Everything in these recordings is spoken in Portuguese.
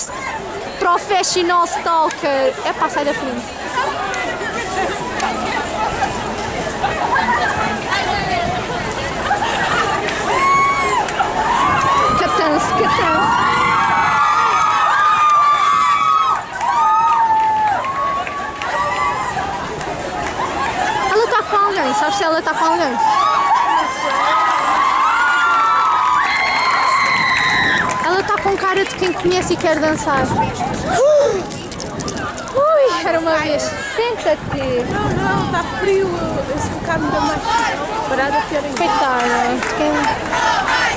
Professional stalker. É pá, sai da frente. Catanço, catanço. Ela está com alguém, sabes se ela está com alguém? Ela está com cara de quem conhece e quer dançar. Ui, era uma vez. Senta-te. Não, está frio. Se ficar ainda mais parada, pior ainda. Coitada.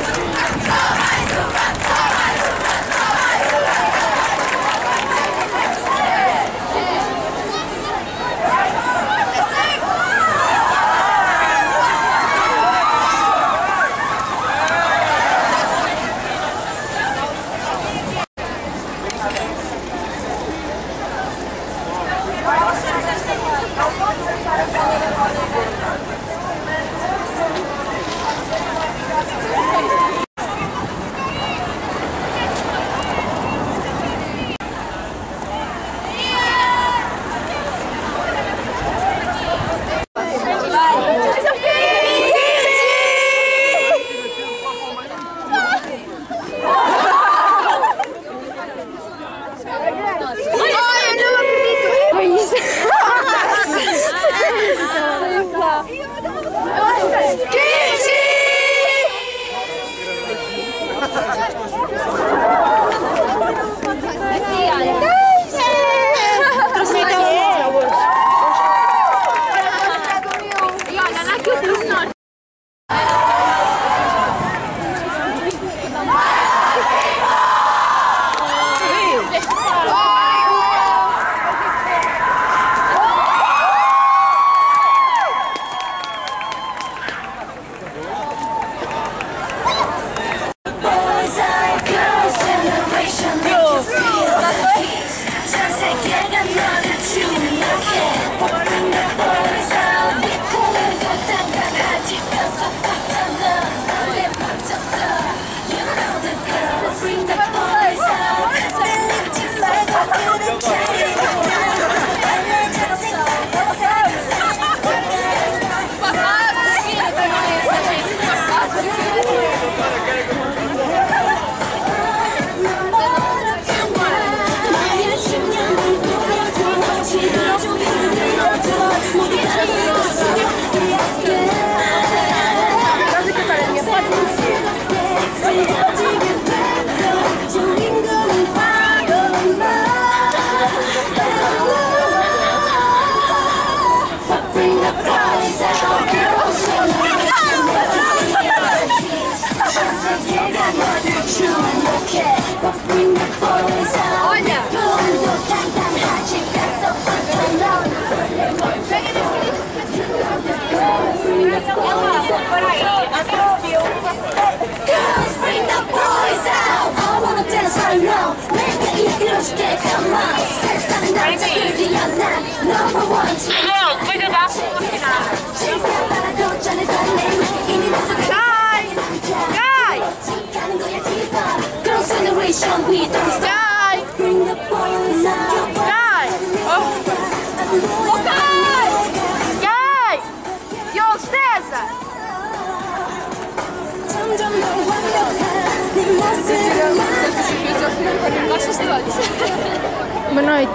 Boa noite.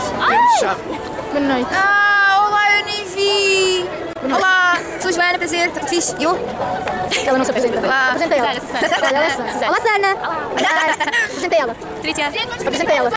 Boa noite. Olá, eu nem vi. Olá, sou Joana, prazer. Fiz. Eu? Ela não se apresenta. Olá. Apresenta ela. Olá, Sana. Olá, Sana. Apresenta ela. Trícia. Apresenta ela.